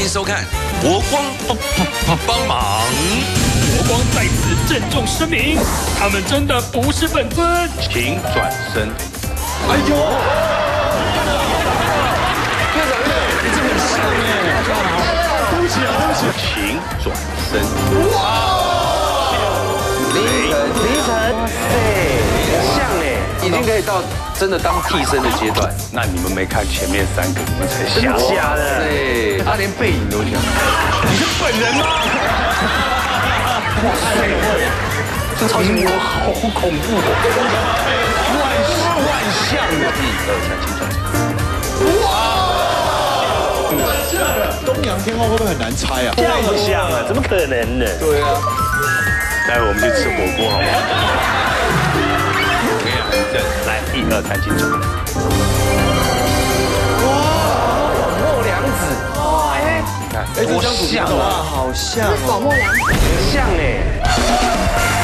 收看《国光帮忙》。 国光在此郑重声明，他们真的不是本尊， 请转身。 哎呦！院长，你这很像哎！对不起啊，对不起。 请转身。 哇！ 凌晨，哇塞，像哎，已经可以到真的当替身的阶段。 那你们没看前面3个，你们才吓。 假的，对，他连背影都像。 你是本人吗？哇塞，这造型我好恐怖的，万象的。1、2、3，请转身。 哇！东洋天后会不会很难猜啊？ 像不像啊？怎么可能呢？ 对啊。 待会我们去吃火锅好不好？我跟你讲，来1、2、3，请转。 莫良子，哇哎， 你看，哎，多像啊，好像宝莫良， 很像哎。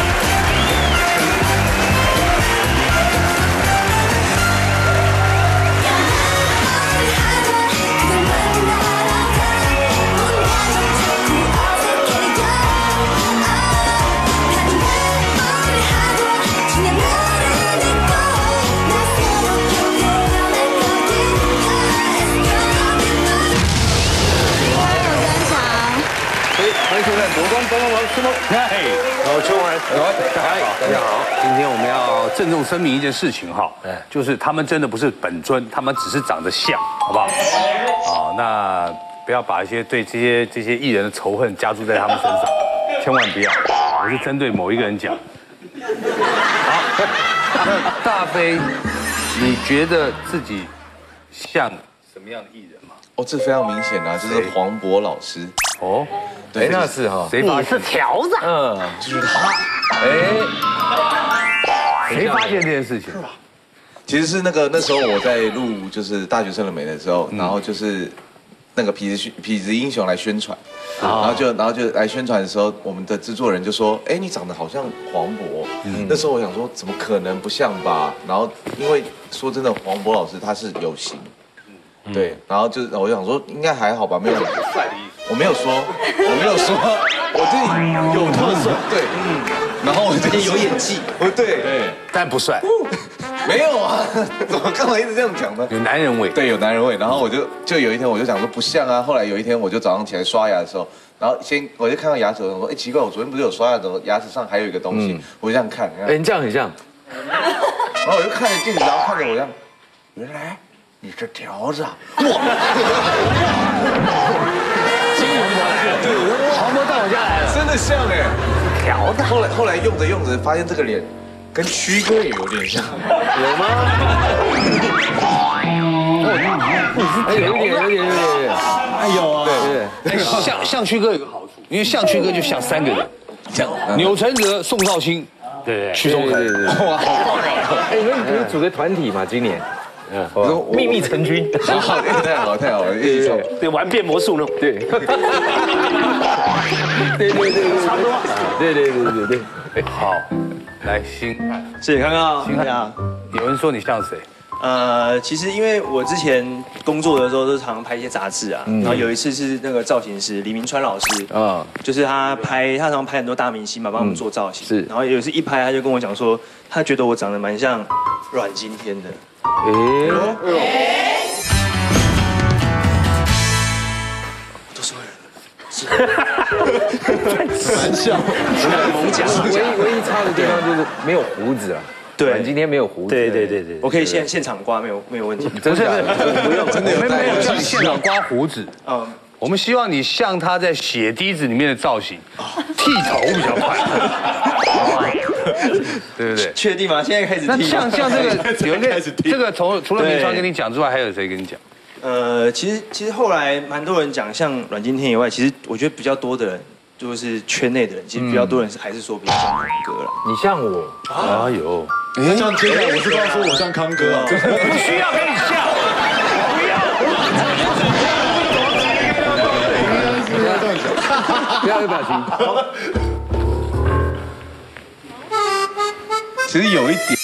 欢迎收看《国光帮忙》，春风。嗨，春文，嗨，大家好。今天我们要郑重声明一件事情哈，就是他们真的不是本尊，他们只是长得像，好不好？好，那不要把一些对这些艺人的仇恨加注在他们身上，千万不要。我是针对某一个人讲。好，那大飞，你觉得自己像什么样的艺人吗？ 哦，这非常明显啊，就是黄渤老师。 哦。 对，那是哈， 谁发现？ 是条子， 就是他。哎， 谁发现这件事情？ 其实是那时候我在录就是大学生的美的时候，然后就是那个痞子英雄来宣传，然后就来宣传的时候，我们的制作人就说，哎，你长得好像黄渤。那时候我想说，怎么可能不像吧？然后因为说真的，黄渤老师他是有型。对，然后我想说应该还好吧，没有帅的意思。我没有说，我自己有特色，对，然后我自己有演技，对， 但不帅。 没有啊，怎么干嘛一直这样讲呢？ 有男人味， 对，有男人味。然后我就有一天我就想说不像啊，后来有一天我就早上起来刷牙的时候，然后我就看到牙齿，我想说，哎，奇怪，我昨天不是有刷牙，怎么牙齿上还有一个东西？我就这样看， 哎，你这样很像。 然后我就看着镜子，然后看着我这样，原来。你是条子啊！哇！ 对，黄渤到我家来了， 真的像哎， 条子。 后来用着，发现这个脸跟曲哥也有点像， 有吗？有点。 哎有啊， 对。 像曲哥有个好处，因为像曲哥就像3个人，像钮承泽、宋少卿，对，屈中恒， 对。哇，好棒啊！哎，你们组个团体嘛，今年。秘密成军， 太好了，一起走， 对，玩变魔术呢，对，对，差不多，对， 好，来星是康康， 星汉，有人说你像谁？ 其实因为我之前工作的时候都常拍一些杂志啊，然后有一次是那个造型师李明川老师就是他常拍很多大明星嘛，帮我们做造型，是，然后有一次一拍他就跟我讲说，他觉得我长得蛮像阮经天的。都是会人， 蛮像， 猛讲。 唯一差的地方就是没有胡子啊。 对， 今天没有胡子。对， 我可以现场刮，没有问题。 不是，不用，真的有，没有叫你现场刮胡子。我们希望你像他在血滴子里面的造型，剃头比较快。对不对？ 确定吗？现在开始剃。 那像这个有一个这个除了明川跟你讲之外，还有谁跟你讲？ 其实后来蛮多人讲，像阮经天以外，其实我觉得比较多的人，就是圈内的人，其实比较多人还是说比较像康哥了。 你像我？ 哎呦， 这样接下来我是告诉我像康哥啊， 不需要跟你像，不要有表情。 其实有一点。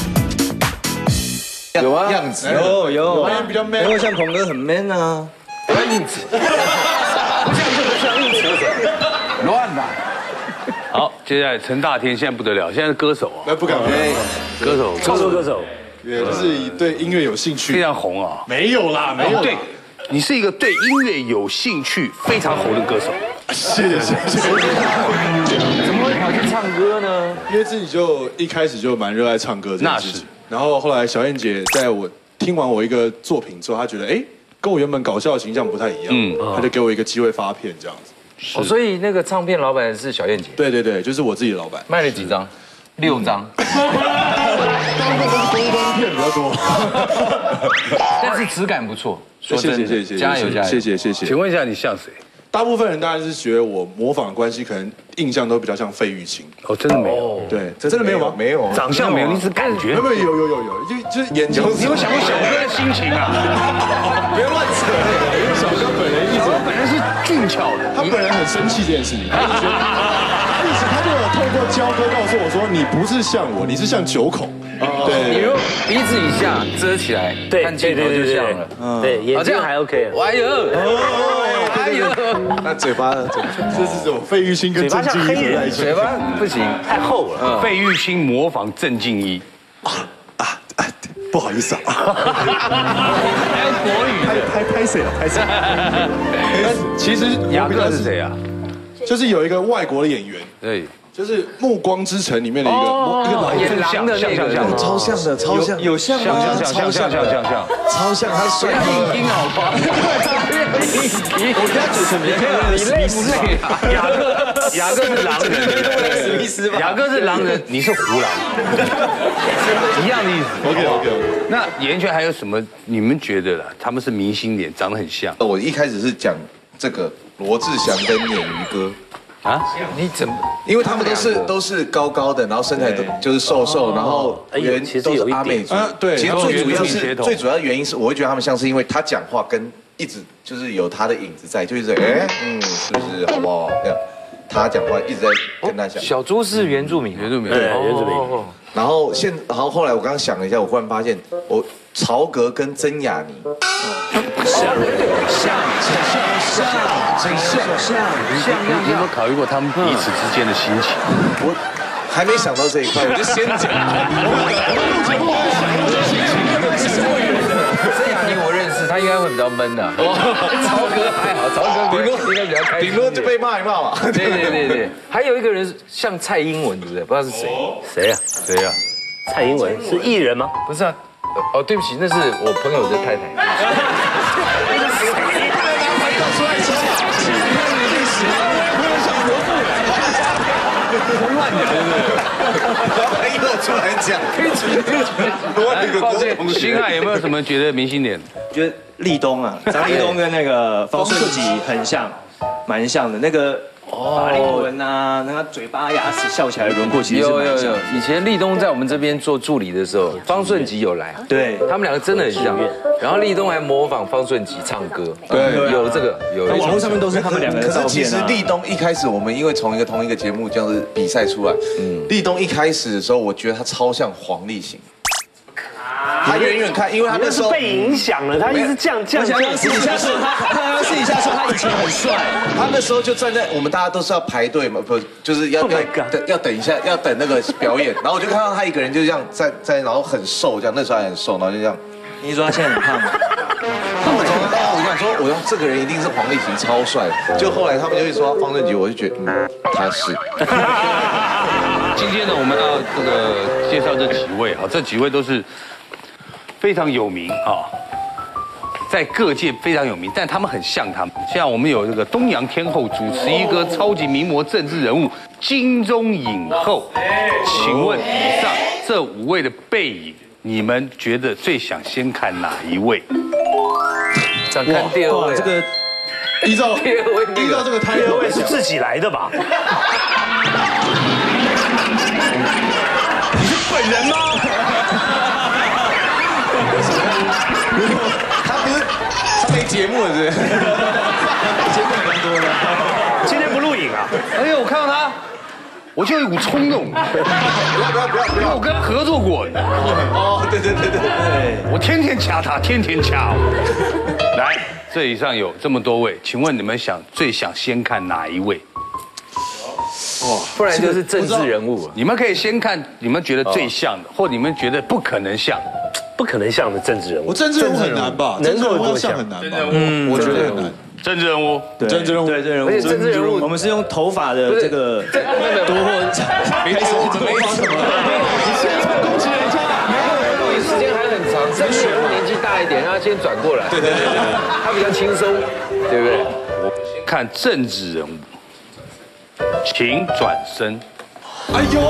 有啊， 样子有， 比较 man， 因为像鹏哥很 man 啊。 要硬扯，不像这个像硬扯什么？乱呐！ 好，接下来陈大天现在不得了，现在是歌手啊， 那不敢歌手， 创作歌手， 也就是对音乐有兴非趣。 常红啊。 没有啦，没有。 对，你是一个对音乐有兴趣、非常红的歌手。 谢谢。 怎么会跑去唱歌呢？ 因为自己就一开始就蛮热爱唱歌这件事情。然后后来小燕姐在我听完我一个作品之后，她觉得跟我原本搞笑的形象不太一样，她就给我一个机会发片这样子。 哦，所以那个唱片老板是小燕姐。 对对对，就是我自己的老板。 卖了几张？6张。 片比较多， 但是质感不错。 谢谢， 加油加油！ 谢谢。 请问一下，你像谁？ 大部分人当然是觉得我模仿的关系，可能印象都比较像费玉清。 哦，真的没有。 对，真的没有吗？ 没有， 长相没有，你只感觉。 有，就是眼睛。 你有想过小哥的心情啊？ 不要乱扯，因为小哥本人一直， 本人是俊俏的， 他本人很生气这件事情，他就有透过焦哥告诉我说，你不是像我，你是像九孔。对， 你如果鼻子以下遮起来，看镜头就像了。 对，眼睛还 OK。 哎呦， 那嘴巴呢？ 这是这种费玉清跟郑敬一在一起， 嘴巴不行， 太厚了。 费玉清模仿郑敬一。 不好意思啊。 还有国语的， 拍谁了？拍谁？其实雅各是谁啊？ 就是有一个外国的演员， 对。 就是《暮光之城》里面的一个老演狼的那个， 超像的，超像， 有像吗？ 像， 超像，他帅硬音好吧？ 我家嘴唇比较漂亮，你累不累啊？ 雅各是狼人，雅各是狼人，你是胡狼，一样的意思。 OK。 那演艺圈还有什么？你们觉得他们是明星脸，长得很像？ 我一开始是讲这个罗志祥跟鲶鱼哥。 啊？ 你怎么？ 因为他们都是高高的，然后身材都就是瘦，然后其实都是阿美族。 对， 其实最主要的原因是，我会觉得他们像是因为他讲话跟一直就是有他的影子在，就是是不是好不好？这样，他讲话一直在跟他讲。 小猪是原住民， 原住民。 然后后来我刚刚想了一下，我忽然发现曹格跟曾雅妮像， 你有没有考虑过他们彼此之间的心情？ 我还没想到这一块，我就先讲。 曾雅妮我认识，他应该会比较闷的。曹格还好，曹格应该比较开心， 顶多就被骂一骂嘛。 对。还有一个人像蔡英文，对不对？不知道是谁。 谁呀？蔡英文是艺人吗？ 不是啊。哦，对不起，那是我朋友的太太。 朋友出来讲， 星汉有没有什么觉得明星脸？ 觉得立东啊，张立东跟那个方顺吉很像，蛮像的。那个法令纹啊，那个嘴巴、牙齿笑起来的轮廓其实是蛮像。 有。以前立东在我们这边做助理的时候，方顺吉有来， 对他们两个真的很像。然后立东还模仿方顺吉唱歌，对，有这个有。 网络上面都是他们两个的照片啊。 可是其实立东一开始我们因为从同一个节目这样子比赛出来，立东一开始的时候，我觉得他超像黄立行。他远远看，因为他那时候被影响了，他一直这样。 私底下说他以前很帅。 他那时候就站在我们大家都是要排队嘛，不就是要等一下，要等那个表演，然后我就看到他一个人就这样在，然后很瘦这样，那时候还很瘦，然后就这样。 你说他现在很胖吗？ 我想说，我这个人一定是黄立行，超帅。就后来他们就会说方正吉，我就觉得他是。 今天呢，我们要介绍这几位啊，这几位都是非常有名啊，在各界非常有名，但他们很像他们。像我们有这个东洋天后、主持一哥、超级名模、政治人物、金钟影后。请问以上这5位的背影，你们觉得最想先看哪一位？ 想看第2位， 这个依照这个第2位是自己来的吧？ 你是本人吗？ 他没节目了，是不是？ 节目蛮多的。 今天不录影啊？ 而且我看到他， 我就有一股冲动。不要，因为我跟他合作过。 哦，对， 我天天掐他，天天掐我。来，这以上有这么多位，请问你们最想先看哪一位？ 不然就是政治人物。 你们可以先看你们觉得最像的，或你们觉得不可能像。 不可能像的政治人物。 我政治人物很难吧？ 能够要像很难吧？我觉得很难。 政治人物， 对政治人物， 而且政治人物， 我们是用头发的这个多或没说什么？ 你现在攻击人家，录影时间还很长，政治人物年纪大一点，让他先转过来。对，他比较轻松，对不对？ 我先看政治人物，请转身。 哎呦！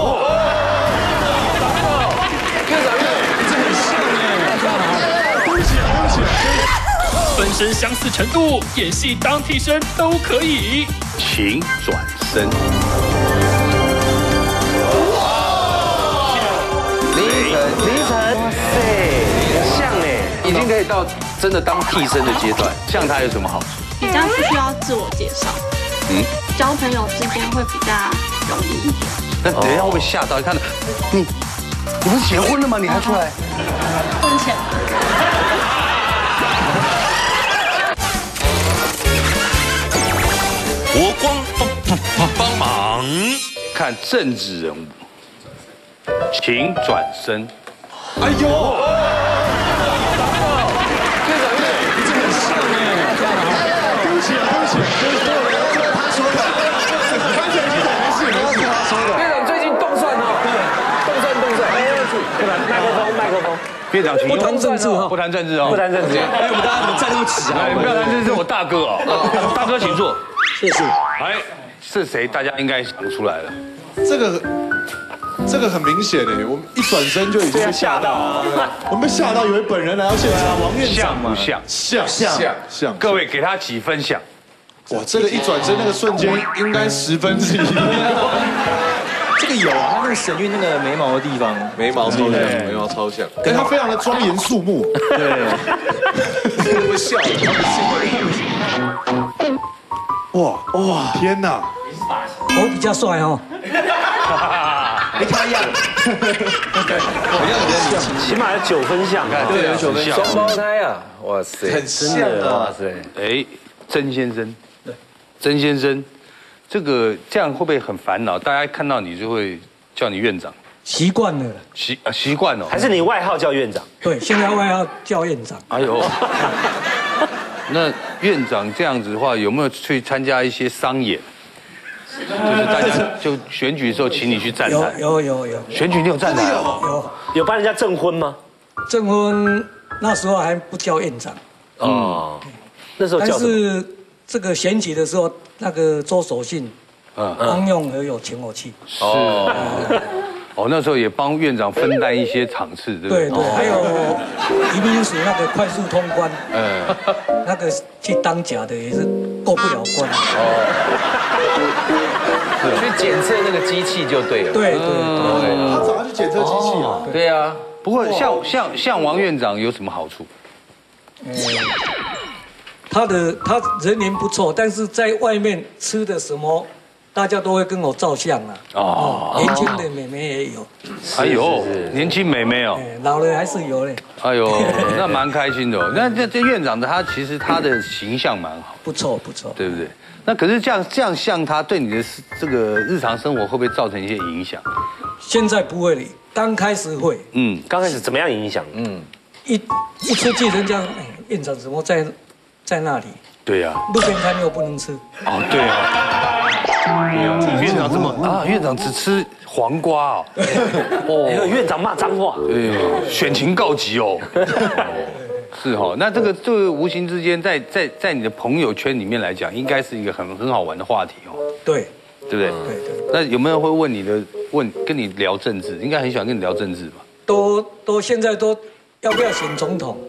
本身相似程度，演戏当替身都可以。 请转身。 凌晨，哇塞，像哎，已经可以到真的当替身的阶段。 像他有什么好处？ 比较不需要自我介绍，交朋友之间会比较容易一点。 那等一下会不会吓到？看到你不是结婚了吗？你还出来？ 婚前。 国光帮忙看政治人物，请转身。 哎呦！ 院长，你这很像哎！对不起，他说的，完全是他说的。 院长最近动算哦，动算。麦克风。 院长，请不谈政治不谈政治哦， 不谈政治。 哎，我们大家怎么站那么直啊？ 你不要谈政治，我大哥哦，大哥请坐。 谢谢。 哎，是谁？大家应该想出来了。 这个很明显哎，我们一转身就已经被吓到，我们被吓到，以为本人来到现场。 王院长嘛， 像。 各位给他几分像？ 哇，这个一转身那个瞬间应该1/10。 这个有啊，他那个神韵那个眉毛的地方， 眉毛超像， 但他非常的庄严肃穆。 对，会笑。 哇，天哪！ 我比较帅哦。 没他样， 起码有9分像， 对，有9分像， 双胞胎啊，哇塞， 很像啊， 哇塞。 哎，曾先生，这样会不会很烦恼？大家看到你就会叫你院长， 习惯了。 习惯了， 还是你外号叫院长？ 对，现在外号叫院长。 哎呦，那院长这样子的话，有没有去参加一些商演？就是大家就选举的时候，请你去站台。 有。 选举你有站台哦？ 有帮人家证婚吗？ 证婚那时候还不叫院长。 哦，那时候叫什么？ 但是这个选举的时候，那个周守信、汪用和有请我去。 是。哦，那时候也帮院长分担一些场次，对不对？ 对，还有移民署那个快速通关，那个去当假的也是过不了关。 去检测那个机器就对了。 对。 他早上去检测机器啊。 对啊。 不过像王院长有什么好处？ 他人缘不错，但是在外面吃的什么，大家都会跟我照相啊。年轻的妹妹也有。 哎呦，年轻妹妹哦。 老了还是有嘞。 哎呦，那蛮开心的哦。那这院长的其实他的形象蛮好。 不错。 对不对？那可是这样像他对你的这个日常生活会不会造成一些影响？ 现在不会了，刚开始会。 刚开始怎么样影响？ 一出去人家院长怎么在那里？ 对呀。 路边摊又不能吃。 哦，对啊。院长怎么啊？院长只吃黄瓜哦。 院长骂脏话。 哎呦，选情告急哦。是哈，那这个无形之间，在你的朋友圈里面来讲，应该是一个很好玩的话题哦。 对不对？那有没有会跟你聊政治？应该很喜欢跟你聊政治吧？ 都现在都要不要选总统？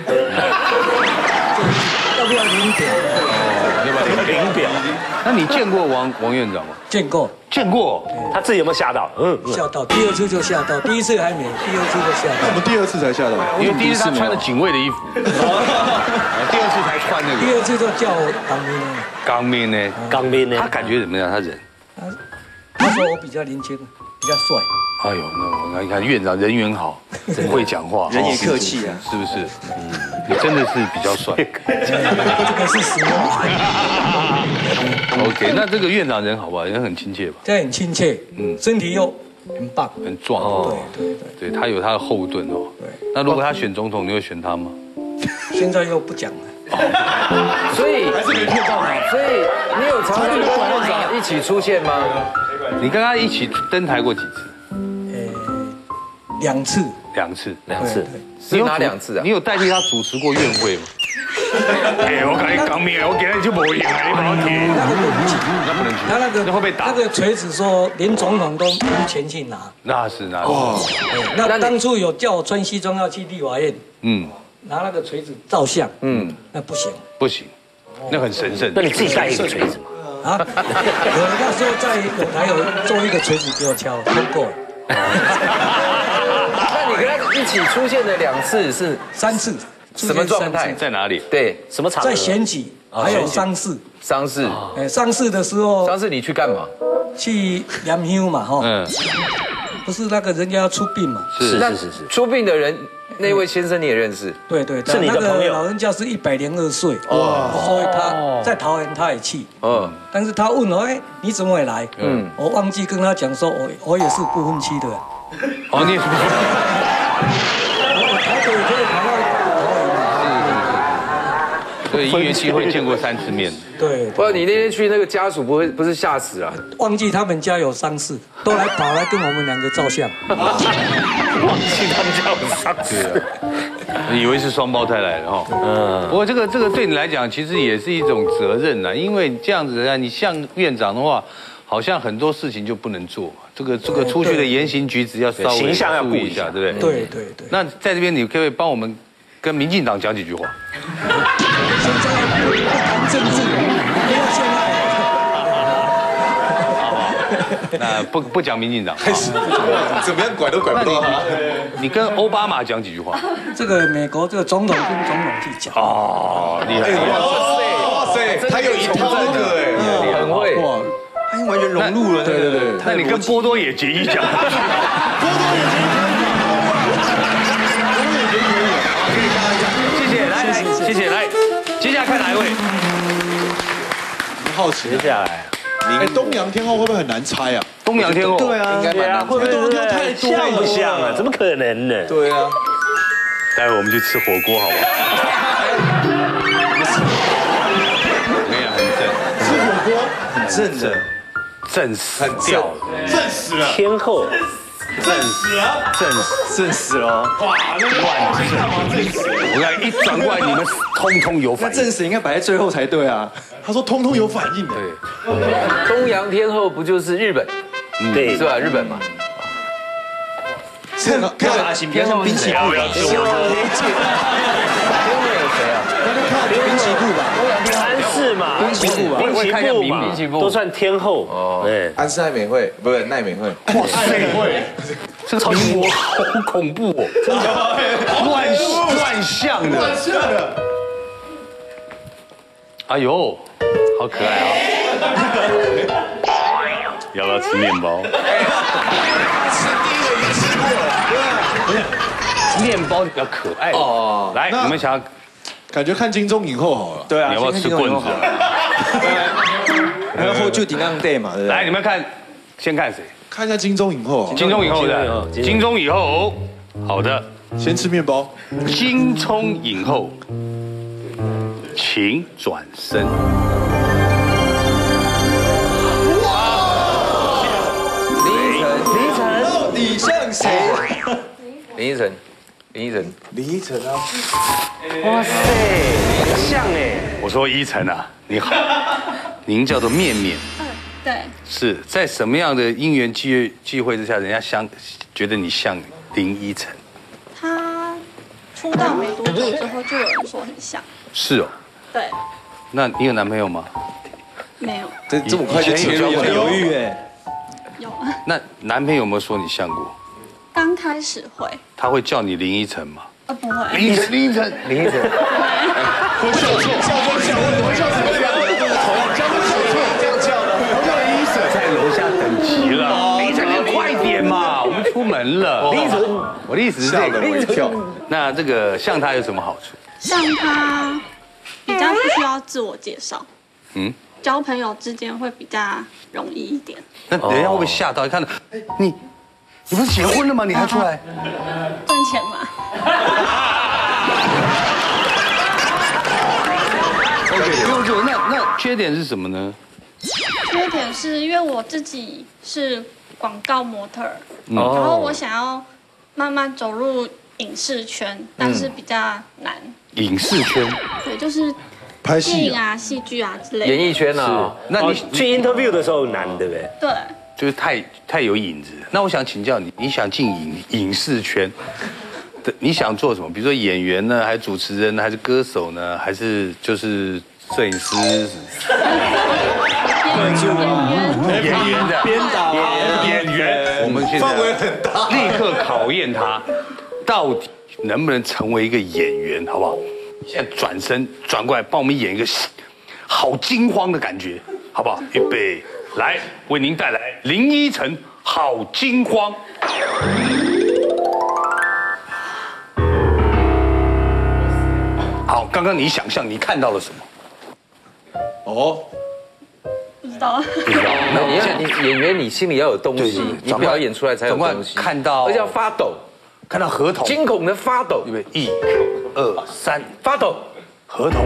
要不要领表？ 要不要领表？那你见过王院长吗？ 见过。 他自己有没有吓到？ 吓到，第2次就吓到，第1次还没，第2次就吓到。 我们第2次才吓到， 因为第1次他穿了警卫的衣服，第2次才穿那个。 第2次就叫我港兵呢？ 港兵呢？ 他感觉怎么样？他人？ 他说我比较年轻，比较帅。 哎呦，那你看院长人缘好，会讲话， 人也客气啊， 是不是？你真的是比较帅。 这个是实话。 OK， 那这个院长人好不好？人很亲切吧？ 这很亲切，身体又很棒， 很壮哦。对，他有他的后盾哦。对。那如果他选总统，你会选他吗？ 现在又不讲了。 所以还是没骗到他。所以你有常常跟院长一起出现吗？ 你跟他一起登台过几次 ？2次。 2次。 是哪2次啊？ 你有代替他主持过院会吗？我跟你讲明，我今天就没赢啊！你不要听。那不能去。 他那个会被打。 那个锤子说连总统都不前去拿。 那是。 那当初有叫我穿西装要去立法院，拿那个锤子照相，那不行。 不行，那很神圣。 那你自己带一个锤子嘛？ 啊，有那时候在有台有做一个锤子给我敲，通过。 那你跟他一起出现的2次是 3次？ 什么状态？ 在哪里？ 对， 什么场合？ 在选举，还有丧事。 丧事。 丧事的时候。 丧事你去干嘛？ 去疗香嘛，哈。不是那个人家要出殡嘛？ 是。出殡的人，那位先生你也认识？ 对， 是你的朋友。 老人家是102岁，所以他在桃园他也去。但是他问我，你怎么会来？我忘记跟他讲说，我也是不分区的。 你也是不分区。 我台北可以跑到。 对，因缘机会见过3次面。 对， 不然你那天去那个家属不是吓死啊？ 忘记他们家有丧事，都跑来跟我们2个照相。 忘记他们家有丧事， 以为是双胞胎来的哈。不过这个对你来讲其实也是一种责任啦，因为这样子啊，你像院长的话，好像很多事情就不能做。这个出去的言行举止要稍微形象要注意一下，对不对？ 对。 那在这边你可不可以帮我们跟民进党讲几句话？ 现在不谈政治，不要现在。那不讲民进党， 怎么样拐都拐不到他。 你跟奥巴马讲几句话？ 这个美国这个总统跟总统去讲。 厉害！ 哇塞，他有一套那个很会。 他已经完全融入了。 对。 那你跟波多野结衣讲。波多野结衣。谢谢，来，接下来看哪一位？ 好奇， 接下来， 东洋天后会不会很难猜啊？ 东洋天后， 对啊， 应该蛮难猜。 会不会太像不像啊？怎么可能呢？ 对啊， 待会我们去吃火锅好不好？我跟你讲，很正， 吃火锅很正的， 正死掉了， 正死了， 天后。 正死了！哇，那乱正！我看一转过来，你们通通有反应。 那正死应该摆在最后才对啊。 他说通通有反应的。 对， 东洋天后不就是日本？ 对， 是吧？日本嘛。 看发型比较像滨崎步。天后有谁啊？ 滨崎步吧。 安室嘛，滨崎步嘛，滨崎步都算天后。哦，对， 安室奈美惠不是奈美惠。 哇塞，这个超级魔好恐怖哦，真的乱象的。乱象的。哎呦，好可爱啊！要不要吃面包？ 吃第一个已经吃过了。 面包比较可爱哦。来，你们想要？ 感觉看金钟影后好了。 对啊， 你要不要吃棍子？ 还有后就顶浪 day 嘛，对不对？ 来，你们看，先看谁？ 看一下金钟影后。 金钟影后的，金钟影后。好的， 先吃面包。 金钟影后，请转身。 林依晨，到底像谁？ 林依晨啊！ 哇塞，像哎！ 我说依晨啊，你好，您叫做面面。 对。 是在什么样的因缘际会之下，人家觉得你像林依晨？ 他出道没多久之后，就有人说很像。 是哦。 对。 那你有男朋友吗？ 没有。 这么快就切入， 很犹豫哎。 有啊。 那男朋友有没有说你像过？ 刚开始会。 他会叫你林依晨吗？ 不会。 林依晨。 我笑错，我叫什么样的？叫错，这样叫的，我叫林依晨， 在楼下等急了。 成了。 林依晨， 我的意思是这个。那这个像他有什么好处？ 像他比较不需要自我介绍，交朋友之间会比较容易一点。 那人家会不会吓到？一看到，你不是结婚了吗？你还出来赚钱嘛 ？OK，那缺点是什么呢？ 缺点是因为我自己是广告模特儿，然后我想要慢慢走入影视圈，但是比较难。影视圈？对， 就是拍戏、 电影啊、戏剧啊之类的。 演艺圈啊， 那你去 interview 的时候难，对不对？ 对。 就是太有影子。那我想请教你，你想进影视圈，你想做什么？比如说演员呢，还是主持人呢，还是歌手呢，还是就是摄影师？演员的编导演员，我们现在范围很大， 立刻考验他，到底能不能成为一个演员，好不好？现在转过来，帮我们演一个好惊慌的感觉，好不好？预备，来，为您带来林依晨《好惊慌》。好，刚刚你想象你看到了什么？ 哦。 不知道。 那你演员，你心里要有东西，你表演出来才有东西。 看到， 而且要发抖， 看到合同， 惊恐的发抖。 预备，1、2、3， 发抖， 合同。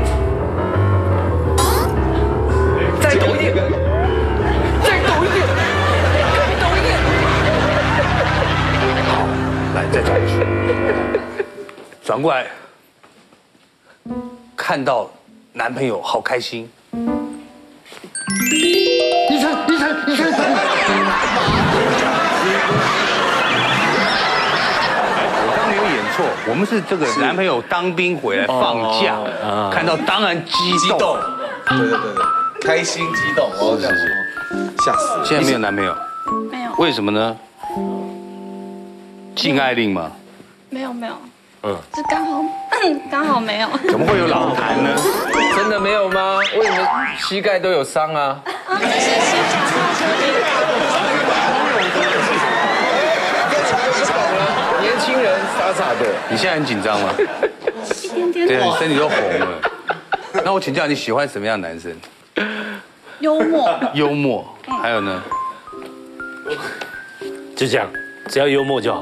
再抖一点，再抖一点，再抖一点。 好，来，再转去，转过来，看到男朋友好开心。依晨，我刚没有演错，我们是这个男朋友当兵回来放假，看到当然激动， 对，开心激动， 是， 吓死了。 现在没有男朋友， 没有。 为什么呢？禁爱令吗？ 没有，这刚好没有。 怎么会有老痰呢？ 真的没有吗？为什么膝盖都有伤啊？ 这是心情年轻人傻傻的， 你现在很紧张吗？对，你身体都红了。那我请教你喜欢什么样的男生？幽默，还有呢？ 就这样，只要幽默就好。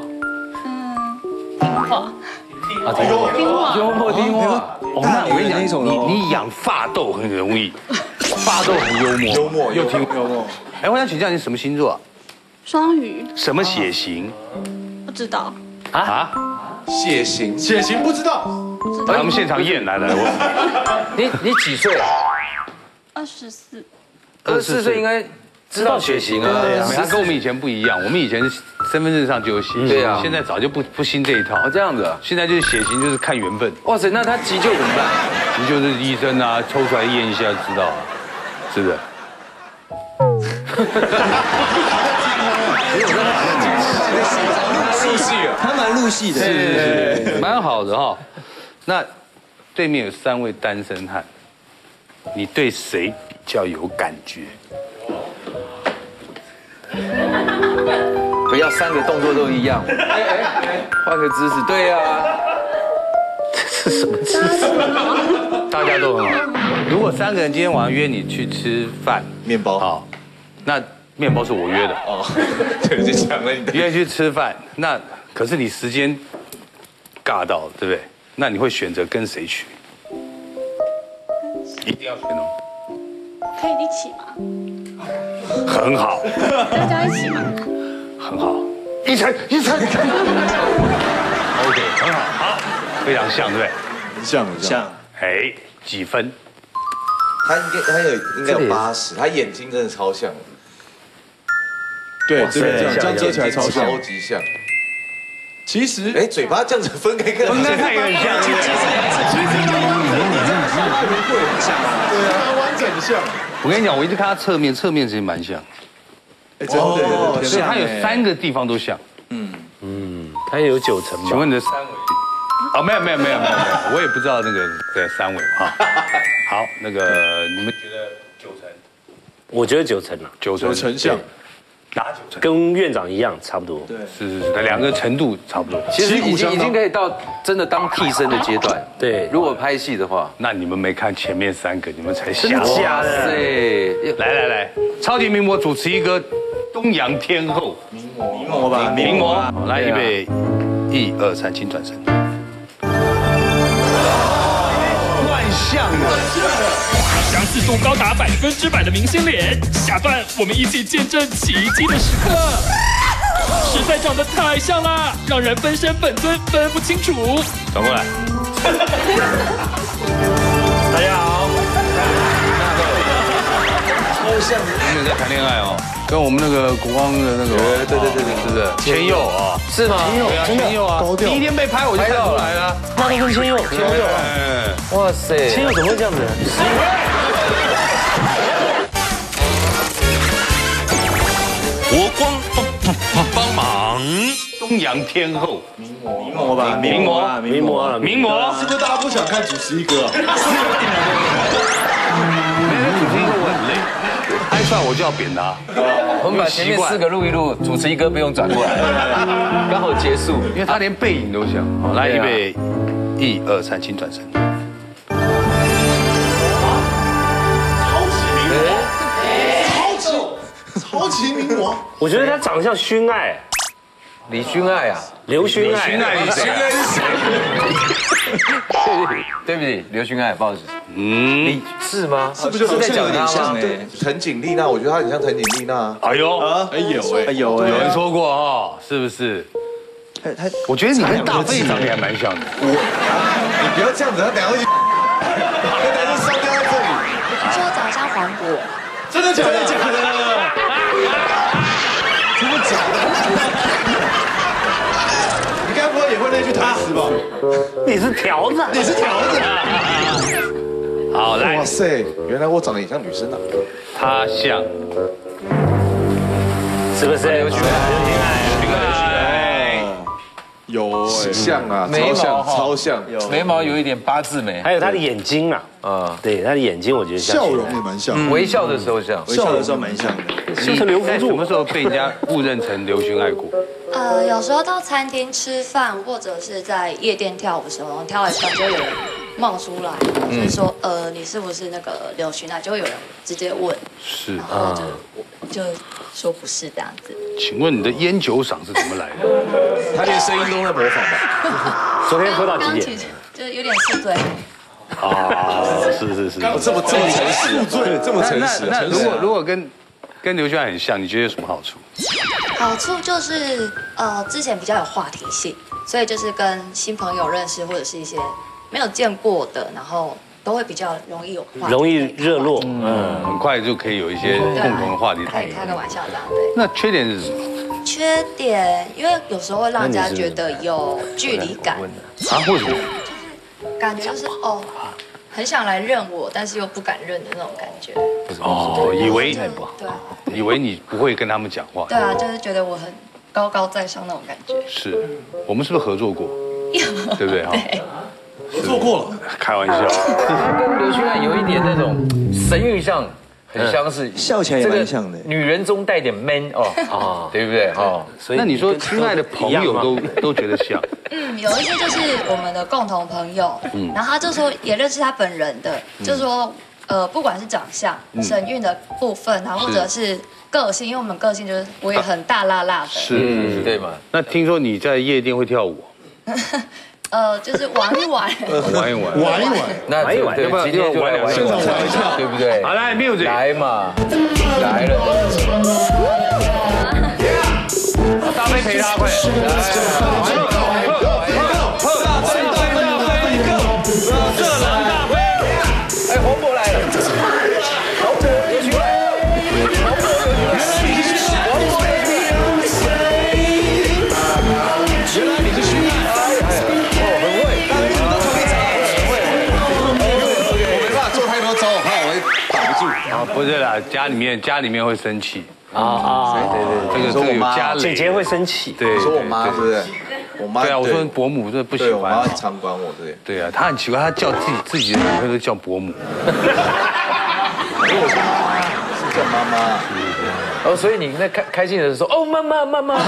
听话。 幽默听话。哦，那我跟你讲，你养发豆很容易，发豆很幽默又听幽默。哎，我想请教你什么星座啊？ 双鱼。 什么血型？ 不知道。 啊？ 血型不知道。 来，我们现场验，来， 你几岁啊 ？24。 24岁应该知道血型啊。 对啊，他跟我们以前不一样，我们以前身份证上就有血型，对啊，现在早就不兴这一套。 这样子啊？ 现在就是血型就是看缘分。 哇塞，那他急救怎么办？ 急救就是医生啊，抽出来验一下就知道啊，是不是？ 他蛮入戏的， 是蛮好的哈。那对面有3位单身汉，你对谁比较有感觉？ 不要3个动作都一样，换个姿势。对啊， 这是什么姿势？大家都很好。如果3个人今天晚上约你去吃饭， 面包好，那面包是我约的哦，对，就抢了你的。 约去吃饭，那可是你时间尬到，对不对？那你会选择跟谁去？一定要选哦。 可以一起吗？ 很好。 大家一起吗？ 很好。依晨。OK， 很好，好，非常像，对不对？ 像。 哎，几分？ 他应该有80，他眼睛真的超像。 对，这边这样遮起来超级像。 其实， 嘴巴这样子分开看也很像。 其实对啊，完整像。 我跟你讲，我一直看他侧面其实蛮像。 真的， 所以他有3个地方都像。 他也有9成吧？ 请问你的3围？哦，没有，我也不知道那个3围哈。好，那个你们觉得9成？ 我觉得9成了 ，9成像。 拿9成， 跟院长一样差不多。 对， 是，两个程度差不多。 其实已经可以到真的当替身的阶段。 对， 如果拍戏的话， 那你们没看前面3个，你们才真的假的？ 来，超级名模主持一个东洋天后， 名模吧， 名模，来预备，1、2、3，请转身。乱象了。 相似度高达100%的明星脸，下段我们一起见证奇迹的时刻。实在长得太像了，让人分身本尊分不清楚。 转过来。 大家好。 超像，你们在谈恋爱哦，跟我们那个国光的那个，对，是不是？千佑啊， 是吗？ 千佑啊，第一天被拍我就看出来了， 那都跟千佑， 哇塞， 千佑怎么会这样子？ 国光帮忙，东洋天后， 名模吧，名模， 是不是大家不想看主持一哥啊？ 主持一个我很累，拍出来我就要扁他。 我们把前面4个录一录，主持一哥不用转过来，刚好结束， 因为他连背影都像。好，来预备，1、2、3，请转身。 超级名模， 我觉得他长得像薰爱， 李薰爱啊， 刘薰爱， 你谁？ 对不起，刘薰爱，不好意思。是吗？ 是不是在讲他吗？ 藤井丽娜，我觉得她很像藤井丽娜。 哎呦， 有人说过哦，是不是？我觉得你跟大飞长得还蛮像的。 你不要这样子，他等下会，等下就烧掉在这里。 你说我长得像黄渤？ 真的假的？ 真的假的？你该不会也会那句台词吧？ 你是条子， 好，来， 哇塞，原来我长得也像女生啊。 他像， 是不是？刘薰爱， 有像啊， 眉毛超像， 眉毛有一点8字眉， 还有他的眼睛啊，对，他的眼睛我觉得像， 笑容也蛮像， 微笑的时候像， 笑的时候蛮像的。 你在什么时候被人家误认成刘薰爱过？ 有时候到餐厅吃饭，或者是在夜店跳舞的时候，跳完跳就有人冒出来，就是说，你是不是那个刘薰爱？就会有人直接问， 是， 然后就说不是这样子。 请问你的烟酒嗓是怎么来的？ 他连声音都在模仿吧？ 昨天喝到几点？ 就有点宿醉。 是， 这么诚实，对，这么诚实。 那如果跟刘薰爱很像，你觉得有什么好处？ 好处就是之前比较有话题性，所以就是跟新朋友认识或者是一些没有见过的，然后都会比较容易有话题， 容易热络， 很快就可以有一些共同的话题谈。 开个玩笑这样对。 那缺点是什么？ 缺点，因为有时候会让人家觉得有距离感。 啊？为什么？ 感觉就是很想来认我，但是又不敢认的那种感觉。 以为你不会跟他们讲话。 对啊，就是觉得我很高高在上那种感觉。 是，我们是不是合作过？对不对？ 对， 合作过了。 开玩笑。 他跟刘薰爱有一点那种神韵上很相似， 笑起来也蛮像的。 女人中带点 man 对不对？ 所以那你说薰爱的朋友都觉得像？ 有一些就是我们的共同朋友，然后他就说也认识他本人的，就说不管是长相、神韵的部分，然后或者是个性，因为我们个性就是我也很大辣辣的， 是， 对嘛？ 那听说你在夜店会跳舞？ 就是玩一玩， 那玩一玩，要不然今天就来玩一玩，对不对？ 好，来 music， 来嘛，来了， 大飞陪他快， 哎，黄渤来了，黄渤也去了，黄渤有去了，原来你是薰爱，很会，大飞你都特别长， 我没办法做太多招，我怕我会打不住。 啊，不是啦，家里面会生气对，这个有家累， 姐姐会生气， 对， 说我妈是不是？我妈对啊，我说伯母这不喜对，我妈欢， 很常管我对。 对啊，她很奇怪，她叫自己的女朋友都叫伯母， 所以我说妈妈是叫妈妈。 哦，所以你那开心的时候说，哦，妈妈。妈妈咪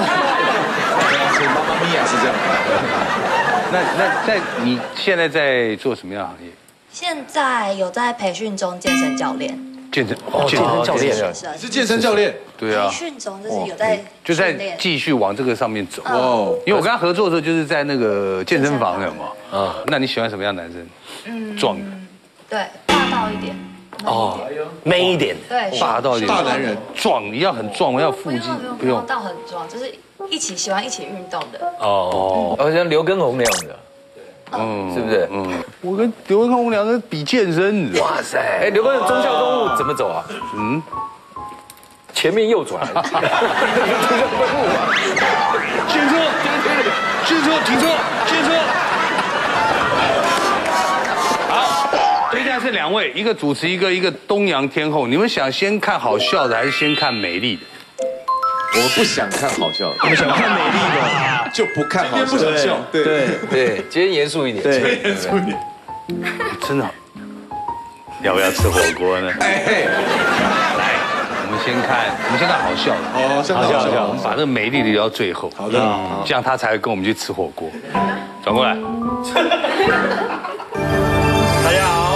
呀是这样。 那你现在在做什么样的行业？ 现在有在培训中健身教练。 健身教练， 你是健身教练？ 对啊。 培训中就是有在就在继续往这个上面走。哦。因为我跟他合作的时候就是在那个健身房的嘛。啊。那你喜欢什么样的男生？壮的。 对，霸道一点。 哦，man 一点， 对， 霸道一点， 大男人壮，你要很壮，要腹肌， 不用到很壮，就是喜欢一起运动的。 哦，像刘畊宏那样的，是不是？ 我跟刘畊宏两个比健身， 哇塞！哎，刘畊宏忠孝东路怎么走啊？前面右转。忠孝东路啊！ 停车！接下来是2位，一个主持，一个东洋天后。你们想先看好笑的，还是先看美丽的？ 我不想看好笑的， 我们想看美丽的， 就不看好笑。今天不想笑， 对，今天严肃一点， 对， 严肃一点。 真的，要不要吃火锅呢？来，我们先看好笑的。 哦，先看好笑。 我们把这个美丽的留到最后。 好的， 这样他才会跟我们去吃火锅。转过来。 大家好。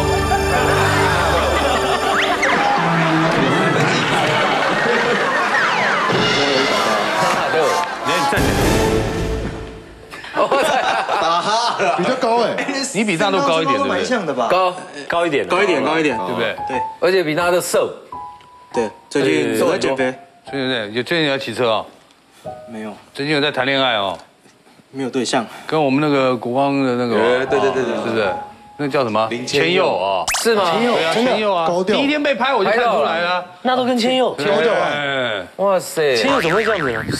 打哈， 比较高哎， 你比大豆高一点，对不对？ 蛮像的吧？ 高一点， 对不对？ 对，而且比他的瘦。 对，最近有在减肥。 最近有骑车哦？ 没有。 最近有在谈恋爱哦？ 没有对象。 跟我们那个国光的那个， 对， 是不是？那叫什么？千佑啊？ 是吗？ 千佑啊！第一天被拍我就看出来了， 那都跟千佑， 哇塞， 千佑怎么会这样子呢？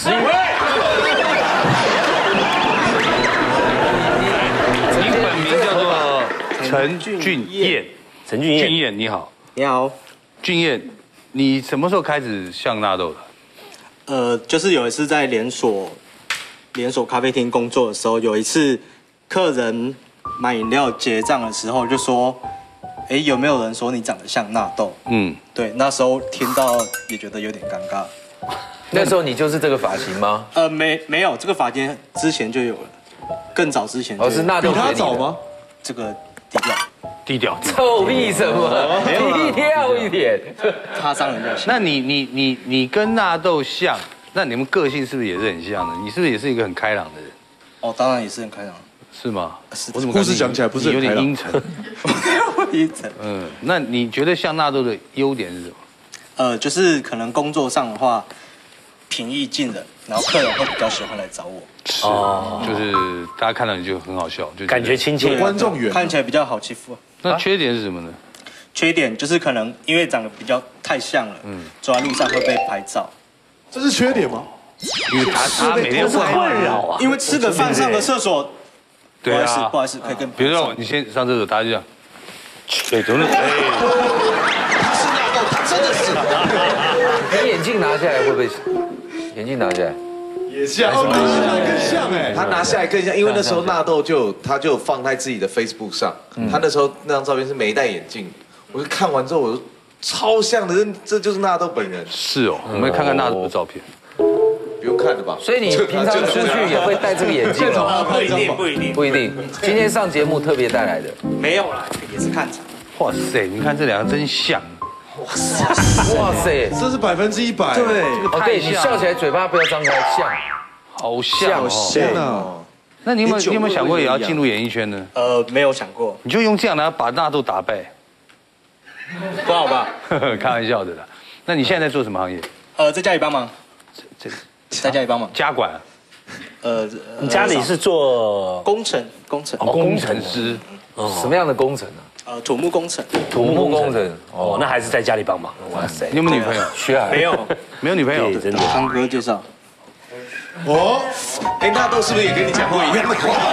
你本名叫做陈俊彦。 陈俊彦，你好。 你好。 俊彦，你什么时候开始像纳豆的？ 就是有一次在连锁咖啡厅工作的时候，有一次客人买饮料结账的时候就说：“哎，有没有人说你长得像纳豆？”对，那时候听到也觉得有点尴尬。 那时候你就是这个发型吗？ 没有，这个发型之前就有了，更早之前就有。 是纳豆比他早吗？ 这个低调， 臭屁什么？低调一点， 擦伤人家心。 那你跟纳豆像，那你们个性是不是也是很像的？你是不是也是一个很开朗的人？ 哦，当然也是很开朗。 是吗？ 我怎么故事讲起来不是有点阴沉？ 阴沉。 那你觉得像纳豆的优点是什么？ 就是可能工作上的话，平易近人，然后客人会比较喜欢来找我。 就是大家看到你就很好笑，就感觉亲切， 观众缘， 看起来比较好欺负。 那缺点是什么呢？ 缺点就是可能因为长得比较太像了，走在路上会被拍照。 这是缺点吗？ 因为他每天困扰啊。 因为吃个饭上个厕所， 对啊， 不好意思，可以跟。 比如说你先上厕所，大家就这样，对，怎么？ 他是纳豆，他真的是。 你眼镜拿下来会不会？眼镜拿下来。 也像，更像哎， 他拿下来更像，因为那时候纳豆他就放在自己的 Facebook 上，他那时候那张照片是没戴眼镜，我就看完之后我就超像的，这就是纳豆本人。 是哦，我们看看纳豆的照片， 不用看了吧？ 所以你平常出去也会戴这个眼镜哦？不一定。今天上节目特别带来的？ 没有啦，也是看场。 哇塞，你看这两个真像。 哇塞， 这是100%。 对， 对，你笑起来嘴巴不要张开，像， 好像哦。 那你有没有想过也要进入演艺圈呢？ 没有想过。 你就用这样来把纳豆打败， 不好吧？ 开玩笑的啦。那你现在在做什么行业？ 在家里帮忙。在家里帮忙。 家管。 你家里是做工程。 工程师。 什么样的工程呢？ 土木工程。 土木工程。 哦，那还是在家里帮忙。 哇塞， 你有没有女朋友？ 没有， 没有女朋友。 真的。 堂哥介绍。 哦，哎，纳豆是不是也跟你讲过一样的话？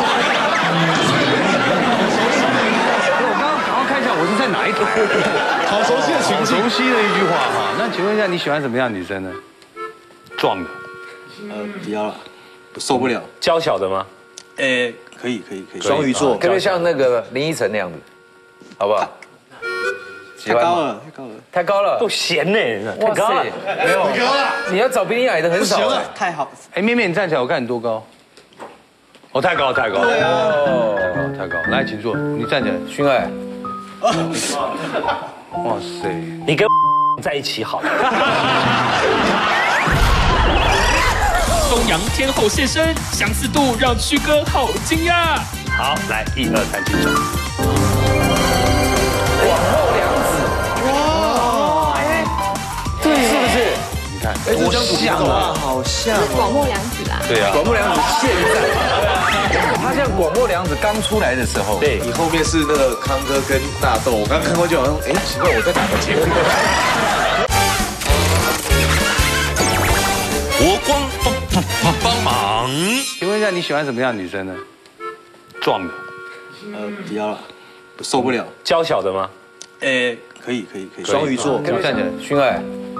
我刚刚看一下，我是在哪一台？ 好熟悉的情境， 熟悉的一句话哈。那请问一下，你喜欢什么样的女生呢？壮的。 不要了，受不了。 娇小的吗？ 可以。双鱼座， 可不可以像那个林依晨那样子，好不好？ 喜欢吗？太高了， 都咸呢，太高了， 没有，你要找比你矮的很少， 太好。 哎，面面你站起来，我看你多高？哦，太高，太高，对啊，太高，来，请坐，你站起来， 勋爱， 哇塞， 你跟在一起好了。 东洋天后现身，相似度让曲哥好惊讶。 好，来1、2、3，请走。 广末凉子，哇，哎，对，是不是？ 你看，多像啊， 好像是广末凉子啊。 对啊， 广末凉子现在，他像广末凉子刚出来的时候， 对， 你后面是那个康哥跟纳豆，我刚看过去好像，哎，奇怪，我在哪个节目？ 国光帮忙。 请问一下，你喜欢什么样的女生呢？壮的。 不要了，受不了。 娇小的吗？ 可以，双鱼座。 站起来， 勋爱。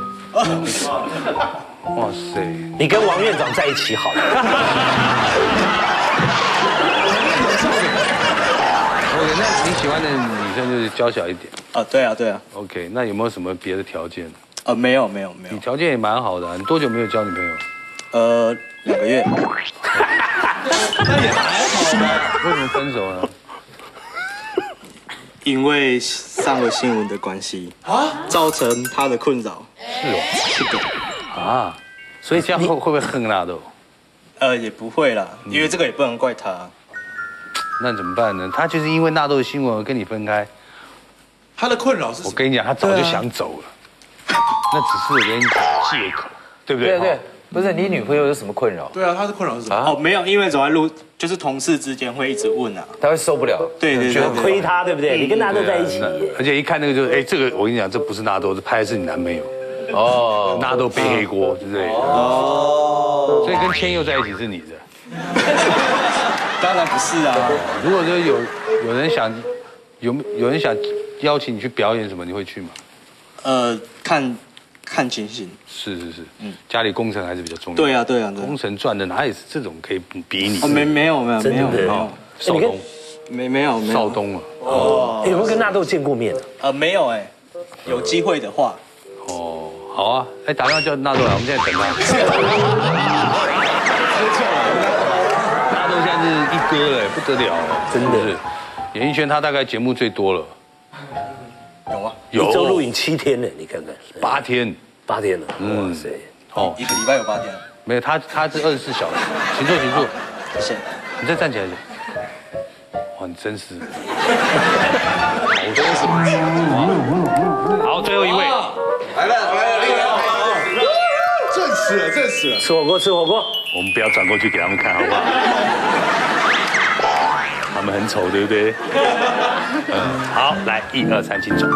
哇塞， 你跟王院长在一起好了。 OK， 那你喜欢的女生就是娇小一点。 对啊。 OK， 那有没有什么别的条件？ 没有。 你条件也蛮好的，你多久没有交女朋友？ 2个月。 那也还好吧？为什么分手呢？ 因为上了新闻的关系造成他的困扰。 是的。啊，所以这样会不会恨纳豆？ 也不会啦，因为这个也不能怪他。 那怎么办呢？他就是因为纳豆的新闻而跟你分开。 他的困扰是什么？ 我跟你讲，他早就想走了，那只是我跟你讲借口，对不对？ 对，不是你女朋友有什么困扰？ 对啊，他的困扰是什么？ 没有，因为走在路就是同事之间会一直问啊， 他会受不了。 对， 觉得亏他，对不对？你跟纳豆在一起， 而且一看那个就是，哎，这个我跟你讲，这不是纳豆，这拍的是你男朋友。哦，纳豆背黑锅之类的。哦，所以跟千佑在一起是你的。 当然不是啊。 如果说有人想邀请你去表演什么，你会去吗？ 看情形。 是，家里工程还是比较重要。 对啊。 工程赚的哪里是这种可以比你？ 没有。 少东。 没有。 少东了。 哦。有没有跟纳豆见过面？ 没有有机会的话。 哦，好啊，打电话叫纳豆来，我们现在等他。纳豆现在是一哥了，不得了，真的是。演艺圈他大概节目最多了。 有啊， 一周录影7天呢，你看看。 8天了， 哇塞！ 哦，一个礼拜有8天。 没有，他是24小时。请坐。 谢谢。 你再站起来一点。哇，你真是。 我真是。 好，最后一位。 来了。 正式了。 吃火锅。 我们不要转过去给他们看，好不好？他们很丑，对不对？好，来1、2、3，请走。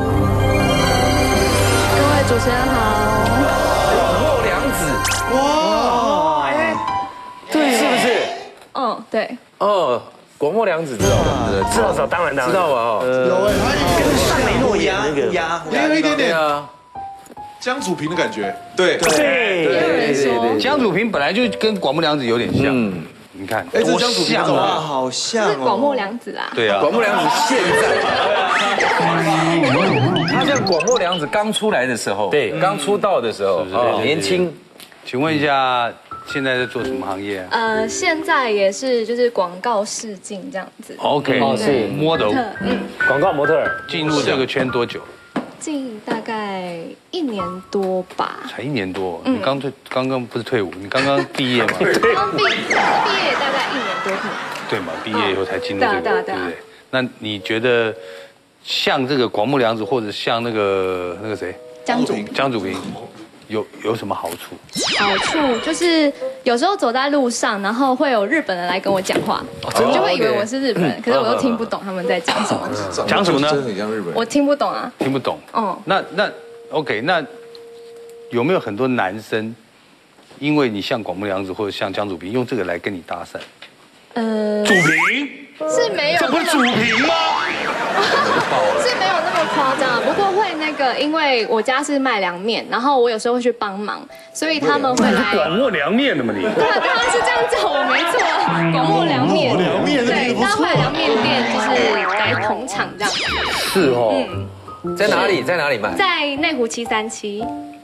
各位主持人好。 广末凉子，哇，对，是不是？ 对。 广末凉子知道吗？ 知道，当然知道啊。 有跟尚雷诺演那个， 也有一点点啊。 江祖平的感觉， 对，江祖平本来就跟广末凉子有点像，你看， 这是江祖平啊，好像是广末凉子啦。 对啊， 广末凉子现在，他像广末凉子刚出来的时候，对，刚出道的时候，年轻。 请问一下，现在在做什么行业啊？ 现在也是就是广告试镜这样子。 OK，是 model， 广告模特儿， 进入这个圈多久？ 近大概1年多吧。 才1年多，你刚刚不是退伍，你刚刚毕业嘛？ 刚毕业大概1年多可能。 对嘛，毕业以后才进入这个，对不对？那你觉得像这个广末凉子，或者像那个谁江祖平，有什么好处？ 好处就是有时候走在路上，然后会有日本人来跟我讲话，就会以为我是日本人，可是我都听不懂他们在讲什么。 讲什么呢？ 真的很像日本人。 我听不懂啊。 听不懂。那 OK， 那有没有很多男生，因为你像广末凉子或者像江祖平，用这个来跟你搭讪？祖平是没有， 这不是祖平吗？ 是没有那么夸张，不过会那个，因为我家是卖凉面，然后我有时候会去帮忙，所以他们会来。 广末凉面的吗你？ 对，他是这样叫我没错，广末凉面。对，他会来凉面店就是来捧场这样。 是哦。 在哪里？在哪里卖？ 在内湖737。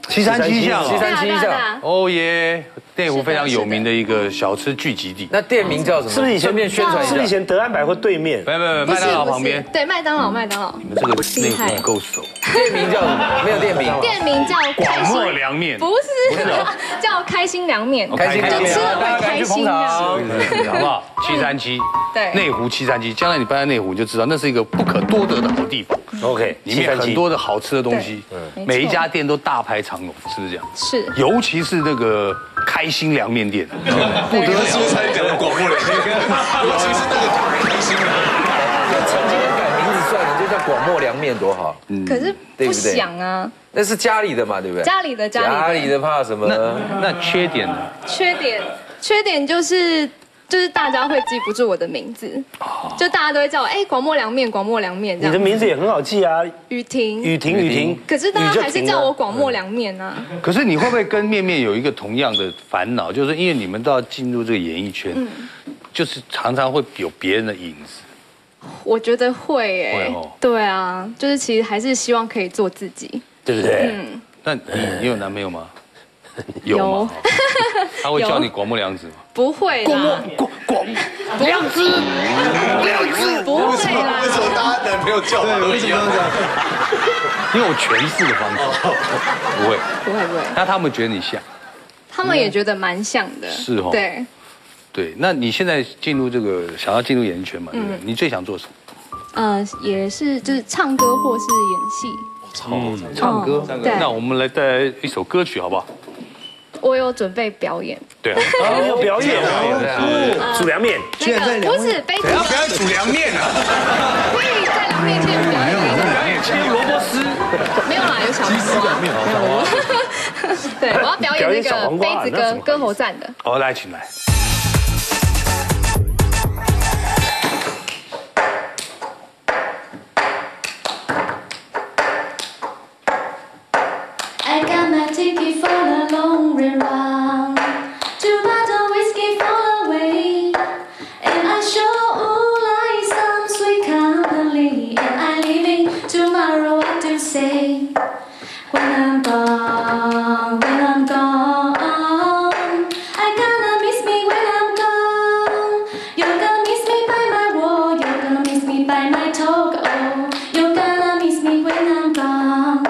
737巷 737巷。 哦耶，内湖非常有名的一个小吃聚集地。 那店名叫什么？是不是以前面宣传一下？ 是不是以前德安百货对面？ 没，麦当劳旁边。 对，麦当劳。 你们这个内湖够熟。 店名叫什么？没有店名。 店名叫广末凉面。 不是，叫开心凉面。 开心凉面， 吃了会开心啊， 好不好？737， 对， 内湖737，将来你搬在内湖你就知道，那是一个不可多得的好地方。 OK， 里面很多的好吃的东西，每一家店都大排长龙，是不是这样？ 是， 尤其是那个开心凉面店，不得了。 是不是才讲的广末凉面？尤其是那个开心凉面， 曾经改名字算了，就叫广末凉面多好。 可是不想啊。 那是家里的嘛，对不对？ 家里的怕什么？ 那缺点呢？ 缺点就是大家会记不住我的名字，就大家都会叫我广末凉面这样。 你的名字也很好记啊， 雨婷。可是大家还是叫我广末凉面啊。 可是你会不会跟面面有一个同样的烦恼？就是因为你们都要进入这个演艺圈，就是常常会有别人的影子。 我觉得会对啊，就是其实还是希望可以做自己， 对不对？ 那你有男朋友吗？有。他会叫你广末凉子吗？ 不会啦。 广凉子， 不会啦。 为什么大家男朋友叫我为什么要这样？ 因为我诠释的方式。不会。那他们觉得你像？ 他们也觉得蛮像的。 是哦。对，那你现在想要进入演艺圈嘛？对不对？你最想做什么？ 也是就是唱歌或是演戏。唱歌。那我们来带来一首歌曲好不好？ 我有准备表演。 对啊。 有表演啊！煮凉面。 不是杯子。 不要煮凉面啊！ 可以在凉面前表演。 切萝卜丝。 没有啦，有小黄瓜。对，我要表演那个杯子跟歌喉战的。 好，来，请来。 I got my ticket for the long run. 2 bottle whiskey fall away, and I sure would like some sweet company. And I leaving tomorrow. What to say when I'm gone? I gonna miss me when I'm gone. You're gonna miss me by my wall. You're gonna miss me by my talk. Oh, you're gonna miss me when I'm gone.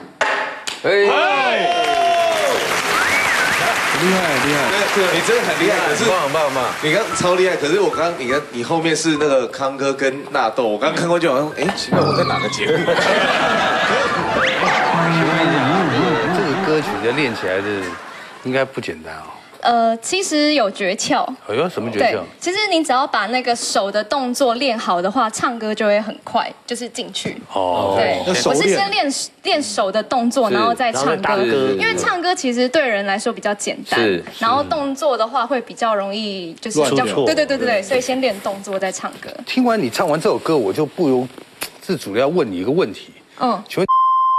厉害，你真的很厉害，可是棒，你刚超厉害，可是我刚你后面是那个康哥跟纳豆，我刚看过去好像奇怪我在哪个节目？ 请问一下，这个歌曲在练起来的应该不简单哦。 其实有诀窍。 哎呦，什么诀窍？ 其实你只要把那个手的动作练好的话，唱歌就会很快，就是进去。对，我是先练手的动作，然后再唱歌。因为唱歌其实对人来说比较简单，然后动作的话会比较容易，就是比较对，所以先练动作再唱歌。 听完你唱完这首歌，我就不由自主的要问你一个问题。请问，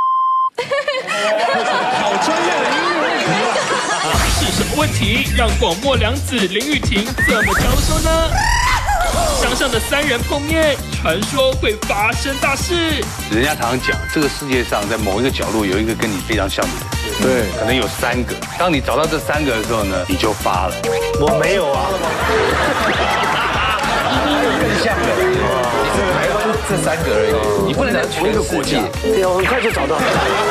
好专业的音乐问题是什么问题让广末凉子、林玉婷这么娇羞呢？想象的3人碰面，传说会发生大事。 人家常常讲，这个世界上在某一个角落有一个跟你非常像的人，对，可能有3个。当你找到这3个的时候呢，你就发了。 我没有啊， 更像的，你是台湾这3个而已，你不能在同一个国际。 对，我很快就找到。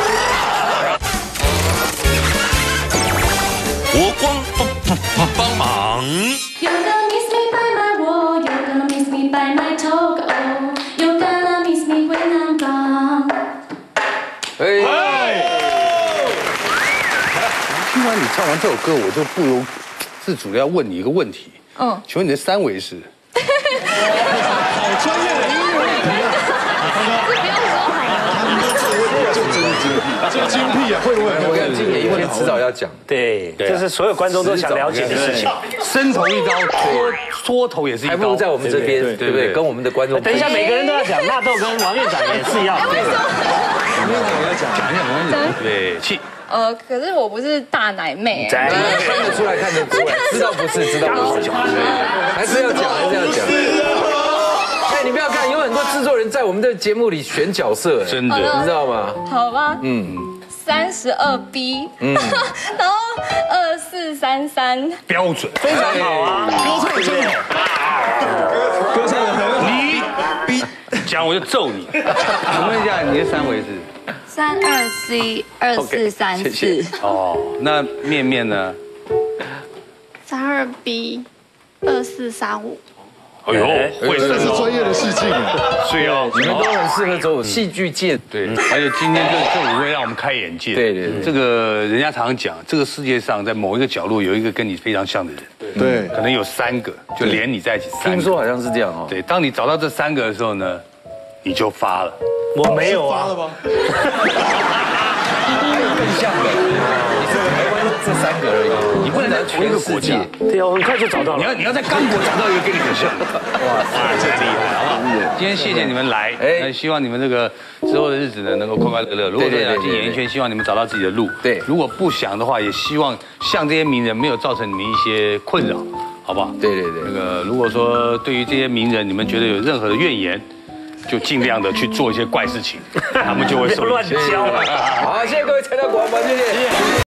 国光帮忙。 You're gonna miss me by my wall. You're gonna miss me by my talk. Oh, you're gonna miss me when I'm gone. 听完你唱完这首歌，我就不由自主的要问你一个问题。请问你的3围是？ 好专业的音乐问题啊！这精辟啊，会问， 我看今年一天迟早要讲。 对，这是所有观众都想了解的事情。 伸头一刀，缩头也是一刀， 还不如在我们这边，对不对？跟我们的观众。 等一下，每个人都要讲，纳豆跟王院长也是要。 王院长要讲一下，王院长。对，气。 可是我不是大奶妹。 看得出来，知道不是，还是要讲。哎，你不要看，有很多制作人在我们的节目里选角色， 真的， 你知道吗？ 好吧。32B，然后2433， 标准， 非常好啊， 歌唱真好， 歌唱的很好。 你讲我就揍你。请问一下，你的三围是 32C2434。 哦，那面面呢 32B2435。 哎呦，会这是专业的试镜啊， 所以哦， 你们都很适合走戏剧界。 对，而且今天这五位让我们开眼界。 对， 这个人家常常讲，这个世界上在某一个角落有一个跟你非常像的人。 对， 可能有3个，就连你在一起3个。 听说好像是这样哦。 对，当你找到这3个的时候呢，你就发了。 我没有啊。 发了吗？ 更像的，你是台湾这3个而已，你不能在同一个国家。 对啊，我很快就找到了。 你要在刚果找到一个跟你很像的。哇，真厉害，好不好？今天谢谢你们来，希望你们这个之后的日子呢能够快快乐乐。如果说想进演艺圈，希望你们找到自己的路。 对， 如果不想的话，也希望像这些名人没有造成你们一些困扰，好不好？ 对。 那个如果说对于这些名人，你们觉得有任何的怨言，就尽量的去做一些怪事情，他们就会受影响。 乱教。 好，谢谢各位参加广播，谢谢。